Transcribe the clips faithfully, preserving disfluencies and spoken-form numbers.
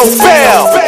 Fail, fail, fail.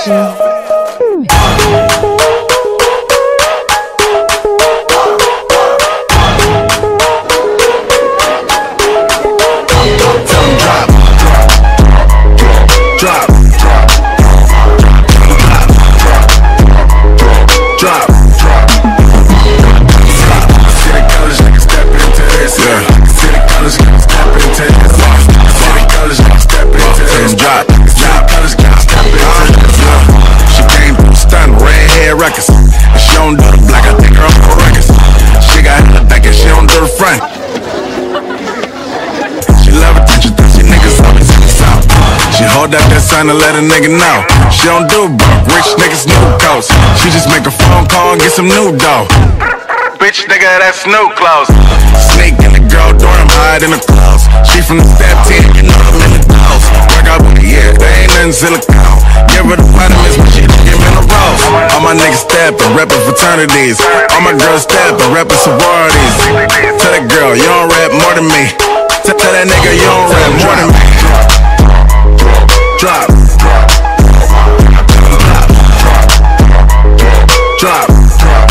Hold up that sign to let a nigga know. She don't do broke, rich niggas new coats. She just make a phone call and get some new dough. Bitch nigga, that's new clothes. Sneak in the girl dorm, hide in the clothes. She from the step ten, you know I'm in the clothes. Work out with the yeah, they ain't nothing silicone. Give her the vitamins, but she don't give me the rose. All my niggas steppin', reppin' fraternities. All my girls steppin', reppin' sororities. Tell that girl, you don't rap more than me. Tell that nigga, you don't rap more than me. Drop, drop, drop, drop.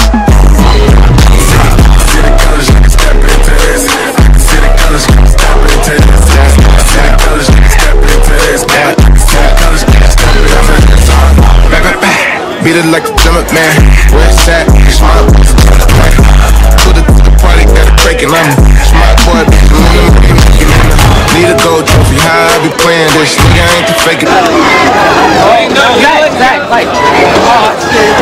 See the colors, you can step into this. I can see the colors, you can step into this. I can see the colors, you can step into this. I can see the colors, you can step into this. Back, back, back. Beat it like the Jump Man. Where it's at? Smart boy, put it to the party, got it breaking on me. Smart boy, need a gold trophy, how I be playing this. Nigga ain't the fake it. Oh, no, yeah, exactly. Like, oh,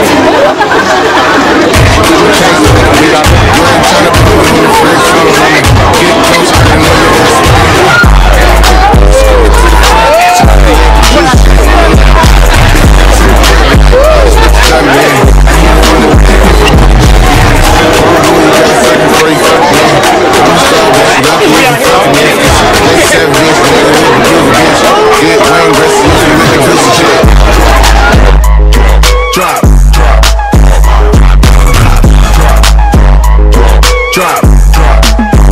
you ain't tryna put me in the fridge, so let me get close, I know Drop, drop, drop, drop.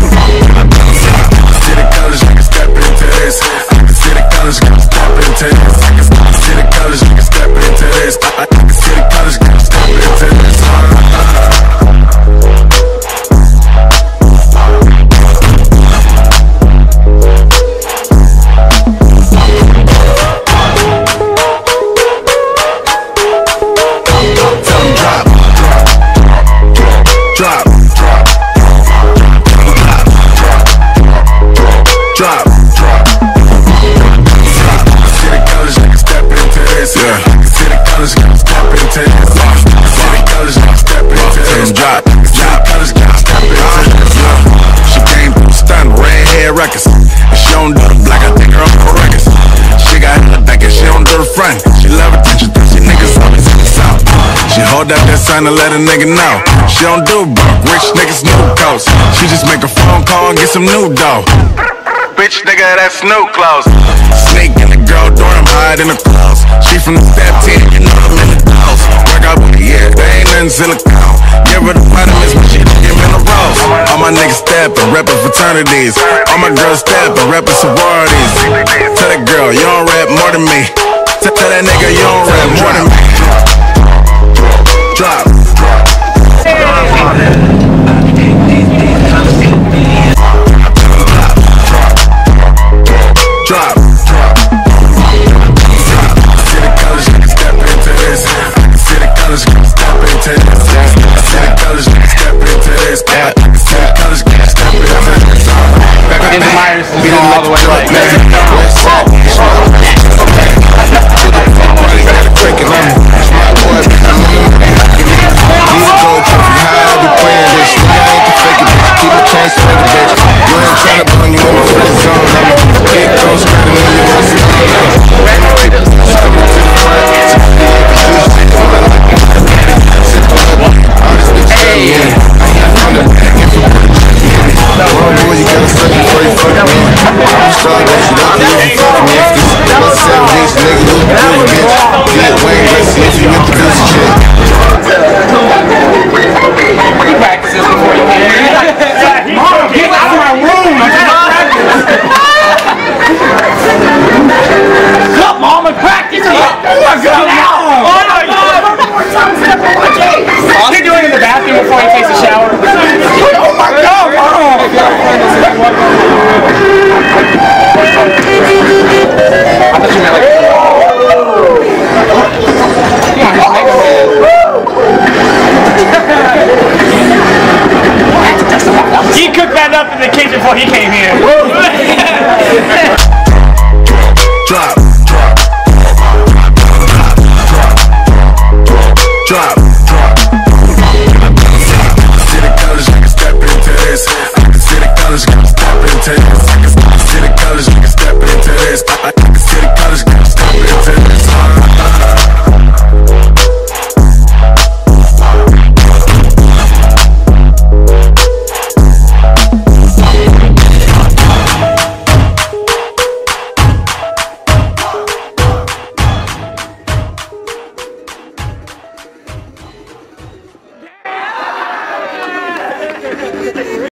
See the colors, you can step into this. I can see the colors, you can step into this. I can see the colors, you can step into this. I can see the colors, you can step into this. Drop, drop, drop, drop. See the colors, you can step into this. Yeah. See the colors, you can step into this. See the colors, you can step into this. Drop, drop. Colors, you can step into this. She came through stun, red hair records. And she don't do the black, I think her on the records. She got in the back and she don't do the front. She love attention, thirsty niggas always in the south. She hold up that sign to let a nigga know. She don't do broke, rich niggas new coats. She just make a phone call and get some new dough. Bitch nigga, that's new clothes. Sneak in the girl dorm, hide in the clothes. She from the step ten, you know I'm in the clothes. Work out with the yeah, they ain't nothing silicone. Give her the vitamins, but she don't give me the rose. All my niggas steppin', reppin' fraternities. All my girls steppin', reppin' sororities. Tell that girl, you don't rap more than me. Tell that nigga, you don't rap more than me. Drop, drop. Drop, drop. See the colors, you can step into this. I can see the colors, you can step into this. I see the colors, you can step into this. I can see the colors, you can step into this. Back into Myers, beat it all the way right. Boy, you gotta suck it before you fuck me. I'm sorry that you don't up in the kitchen before he came here. Drop, drop, drop, drop, drop. I can see the colors, I can step into this. I can see the colors, I can step into this. I can see the colors, I can step into this. I can see the colors, I can step into this.